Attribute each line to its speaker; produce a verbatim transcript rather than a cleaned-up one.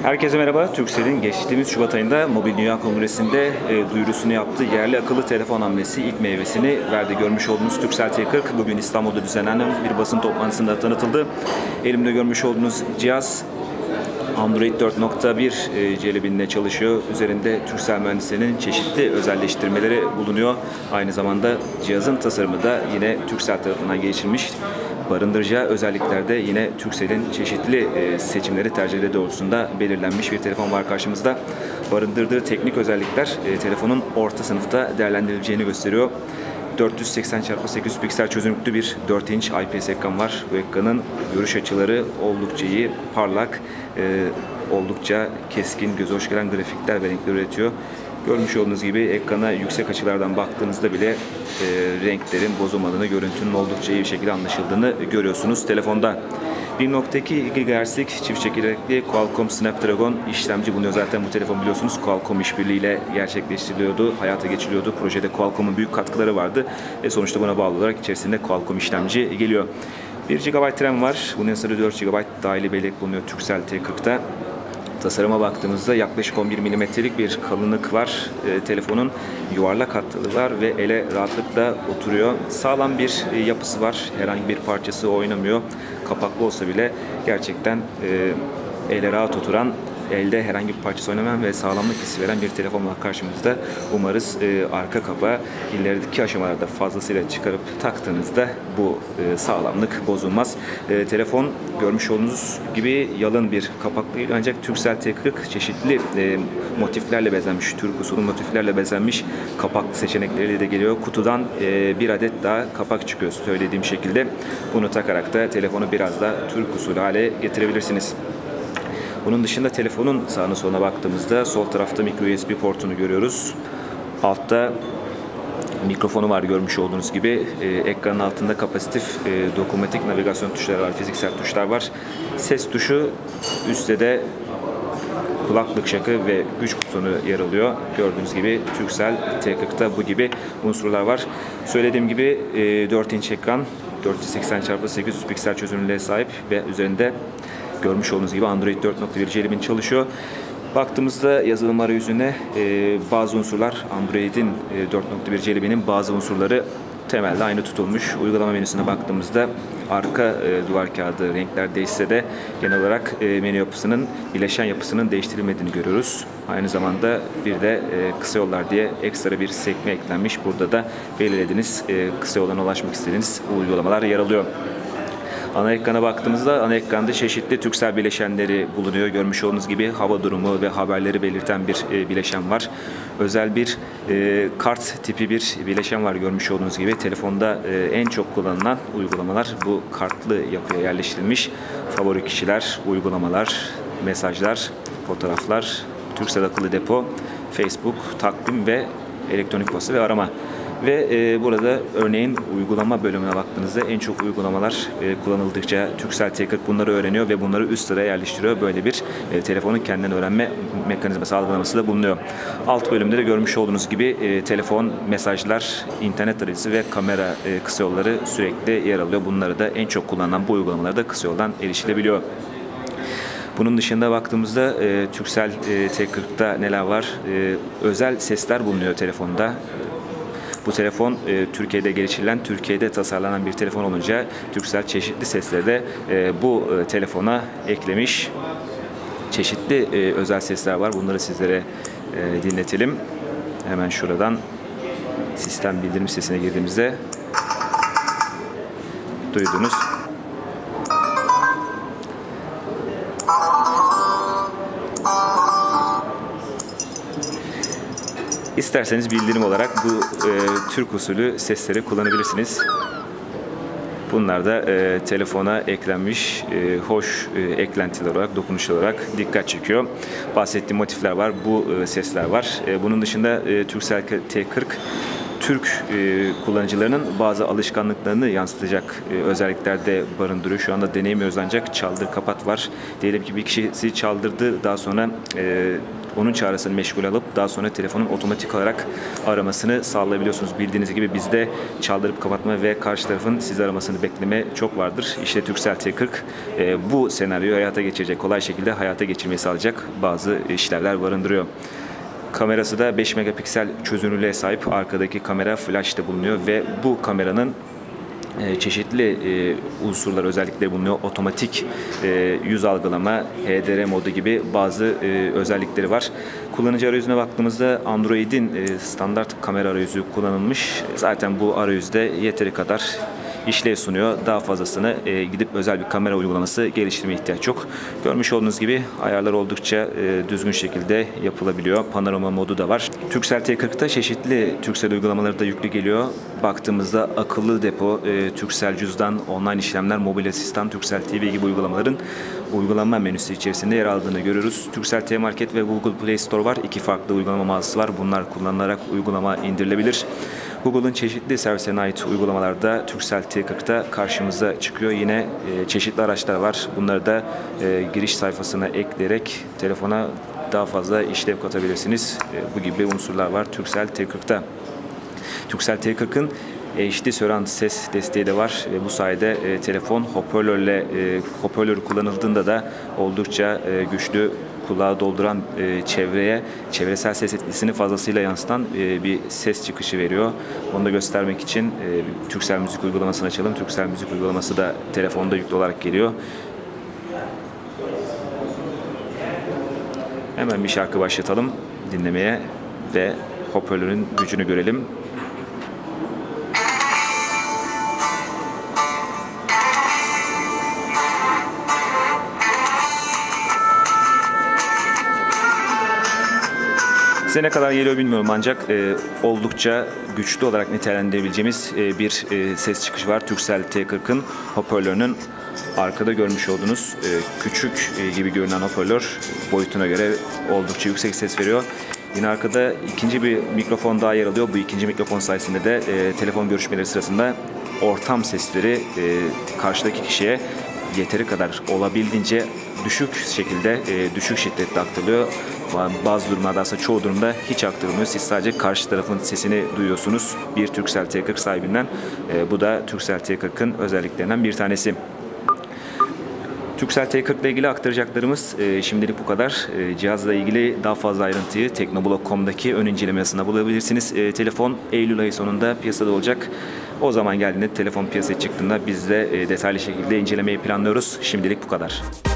Speaker 1: Herkese merhaba. Turkcell'in geçtiğimiz Şubat ayında Mobil Dünya Kongresi'nde e, duyurusunu yaptığı yerli akıllı telefon hamlesi ilk meyvesini verdi. Görmüş olduğunuz Turkcell T kırk bugün İstanbul'da düzenlenen bir basın toplantısında tanıtıldı. Elimde görmüş olduğunuz cihaz Android dört nokta bir e, celibinde çalışıyor. Üzerinde Turkcell mühendislerinin çeşitli özelleştirmeleri bulunuyor. Aynı zamanda cihazın tasarımı da yine Turkcell tarafından geliştirilmiş. Barındıracağı özelliklerde yine Turkcell'in çeşitli e, seçimleri tercihleri doğrultusunda belirlenmiş bir telefon var karşımızda. Barındırdığı teknik özellikler e, telefonun orta sınıfta değerlendirileceğini gösteriyor. dört yüz seksen çarpı sekiz yüz piksel çözünürlüklü bir dört inç I P S ekran var. Bu ekranın görüş açıları oldukça iyi, parlak, e, oldukça keskin, göze hoş gelen grafikler ve renkler üretiyor. Görmüş olduğunuz gibi ekrana yüksek açılardan baktığınızda bile e, renklerin bozulmadığını, görüntünün oldukça iyi bir şekilde anlaşıldığını görüyorsunuz telefonda. bir nokta iki gigahertzlik çift çekirdekli Qualcomm Snapdragon işlemci bulunuyor. Zaten bu telefon biliyorsunuz Qualcomm işbirliğiyle gerçekleştiriliyordu, hayata geçiriliyordu. Projede Qualcomm'un büyük katkıları vardı ve sonuçta buna bağlı olarak içerisinde Qualcomm işlemci geliyor. bir gigabayt RAM var. Bunun yanı sıra dört gigabayt dahili bellek bulunuyor Turkcell T kırk'ta. Tasarıma baktığımızda yaklaşık on bir milimetrelik bir kalınlık var. E, telefonun yuvarlak hatları var ve ele rahatlıkla oturuyor. Sağlam bir e, yapısı var. Herhangi bir parçası oynamıyor. Kapaklı olsa bile gerçekten e, ele rahat oturan, elde herhangi bir parçası oynamayan ve sağlamlık hissi veren bir telefon var karşımızda. Umarız e, arka kapağı ilerideki aşamalarda fazlasıyla çıkarıp taktığınızda bu e, sağlamlık bozulmaz. E, telefon görmüş olduğunuz gibi yalın bir kapaklı, ancak Turkcell T kırk çeşitli e, motiflerle bezenmiş, Türk usulü motiflerle bezenmiş kapaklı seçenekleriyle de geliyor. Kutudan e, bir adet daha kapak çıkıyor söylediğim şekilde. Bunu takarak da telefonu biraz da Türk usulü hale getirebilirsiniz. Bunun dışında telefonun sağına soluna baktığımızda sol tarafta micro U S B portunu görüyoruz. Altta mikrofonu var görmüş olduğunuz gibi. Ee, ekranın altında kapasitif e, dokunmatik navigasyon tuşları var, fiziksel tuşlar var. Ses tuşu, üstte de kulaklık şakı ve güç butonu yer alıyor. Gördüğünüz gibi Turkcell T kırk'ta bu gibi unsurlar var. Söylediğim gibi e, dört inç ekran, dört yüz seksen çarpı sekiz yüz piksel çözünürlüğe sahip ve üzerinde görmüş olduğunuz gibi Android dört nokta bir celibin çalışıyor. Baktığımızda yazılım arayüzüne e, bazı unsurlar, Android'in e, dört nokta bir celibinin bazı unsurları temelde aynı tutulmuş. Uygulama menüsüne baktığımızda arka e, duvar kağıdı renkler değişse de genel olarak e, menü yapısının, bileşen yapısının değiştirilmediğini görüyoruz. Aynı zamanda bir de e, kısa yollar diye ekstra bir sekme eklenmiş. Burada da belirlediğiniz e, kısa yoldan ulaşmak istediğiniz uygulamalar yer alıyor. Ana ekrana baktığımızda ana ekranda çeşitli Turkcell bileşenleri bulunuyor. Görmüş olduğunuz gibi hava durumu ve haberleri belirten bir e, bileşen var. Özel bir e, kart tipi bir bileşen var görmüş olduğunuz gibi. Telefonda e, en çok kullanılan uygulamalar bu kartlı yapıya yerleştirilmiş. Favori kişiler, uygulamalar, mesajlar, fotoğraflar, Turkcell akıllı depo, Facebook, takvim ve elektronik posta ve arama. Ve e, burada örneğin uygulama bölümüne baktığınızda en çok uygulamalar e, kullanıldıkça Turkcell T kırk bunları öğreniyor ve bunları üst sıraya yerleştiriyor. Böyle bir e, telefonun kendinden öğrenme mekanizması, algılaması da bulunuyor. Alt bölümde de görmüş olduğunuz gibi e, telefon, mesajlar, internet arayüzü ve kamera e, kısa yolları sürekli yer alıyor. Bunları da en çok kullanılan bu uygulamalarda kısa yoldan erişilebiliyor. Bunun dışında baktığımızda e, Turkcell e, T kırk'ta neler var? E, özel sesler bulunuyor telefonda. Bu telefon e, Türkiye'de geliştirilen, Türkiye'de tasarlanan bir telefon olunca Turkcell çeşitli sesleri de e, bu e, telefona eklemiş. Çeşitli e, özel sesler var. Bunları sizlere e, dinletelim. Hemen şuradan sistem bildirim sesine girdiğimizde duydunuz. İsterseniz bildirim olarak bu e, Türk usulü sesleri kullanabilirsiniz. Bunlar da e, telefona eklenmiş e, hoş e, eklentiler olarak, dokunuşlar olarak dikkat çekiyor. Bahsettiğim motifler var, bu e, sesler var. E, bunun dışında e, Turkcell T kırk Türk e, kullanıcılarının bazı alışkanlıklarını yansıtacak e, özellikler de barındırıyor. Şu anda deneyim ancak çaldır kapat var. Diyelim ki bir kişisi çaldırdı, daha sonra e, onun çağrısını meşgul alıp daha sonra telefonun otomatik olarak aramasını sağlayabiliyorsunuz. Bildiğiniz gibi bizde çaldırıp kapatma ve karşı tarafın sizi aramasını bekleme çok vardır. İşte Turkcell T kırk e, bu senaryoyu hayata geçirecek, kolay şekilde hayata geçirmeyi sağlayacak bazı işlevler barındırıyor. Kamerası da beş megapiksel çözünürlüğe sahip. Arkadaki kamera flash da bulunuyor ve bu kameranın çeşitli e, unsurlar, özellikleri bulunuyor. Otomatik e, yüz algılama, H D R modu gibi bazı e, özellikleri var. Kullanıcı arayüzüne baktığımızda Android'in e, standart kamera arayüzü kullanılmış. Zaten bu arayüzde yeteri kadar işlev sunuyor. Daha fazlasını e, gidip özel bir kamera uygulaması geliştirmeye ihtiyaç yok. Görmüş olduğunuz gibi ayarlar oldukça e, düzgün şekilde yapılabiliyor. Panorama modu da var. Turkcell T kırk'ta çeşitli Turkcell uygulamaları da yüklü geliyor. Baktığımızda akıllı depo, e, Turkcell cüzdan, online işlemler, mobil asistan, Turkcell T V gibi uygulamaların uygulama menüsü içerisinde yer aldığını görüyoruz. Turkcell T Market ve Google Play Store var. İki farklı uygulama mağazası var. Bunlar kullanılarak uygulama indirilebilir. Google'ın çeşitli servislerine ait uygulamalarda Turkcell T kırk'ta karşımıza çıkıyor. Yine e, çeşitli araçlar var. Bunları da e, giriş sayfasına ekleyerek telefona daha fazla işlev katabilirsiniz. E, bu gibi unsurlar var Turkcell T kırk'ta. Turkcell T kırk'ın H D surround ses desteği de var. E, bu sayede e, telefon hoparlörle e, hoparlör kullanıldığında da oldukça e, güçlü, kulağı dolduran e, çevreye, çevresel ses etkisini fazlasıyla yansıtan e, bir ses çıkışı veriyor. Onu da göstermek için e, Turkcell Müzik uygulamasını açalım. Turkcell Müzik uygulaması da telefonda yüklü olarak geliyor. Hemen bir şarkı başlatalım dinlemeye ve hoparlörün gücünü görelim. Size ne kadar geliyor bilmiyorum ancak e, oldukça güçlü olarak nitelendirebileceğimiz e, bir e, ses çıkışı var. Turkcell T kırk'ın hoparlörünün arkada görmüş olduğunuz e, küçük e, gibi görünen hoparlör boyutuna göre oldukça yüksek ses veriyor. Yine arkada ikinci bir mikrofon daha yer alıyor. Bu ikinci mikrofon sayesinde de e, telefon görüşmeleri sırasında ortam sesleri e, karşıdaki kişiye yeteri kadar olabildiğince düşük şekilde, e, düşük şiddette aktarılıyor. Bazı durumlarda, aslında çoğu durumda hiç aktarılmıyor. Siz sadece karşı tarafın sesini duyuyorsunuz bir Turkcell T kırk sahibinden. E, bu da Turkcell T kırk'ın özelliklerinden bir tanesi. Turkcell T kırk ile ilgili aktaracaklarımız e, şimdilik bu kadar. E, cihazla ilgili daha fazla ayrıntıyı teknoblog nokta com'daki ön incelemesinde bulabilirsiniz. E, telefon Eylül ayı sonunda piyasada olacak. O zaman geldiğinde telefon piyasaya çıktığında biz de e, detaylı şekilde incelemeyi planlıyoruz. Şimdilik bu kadar.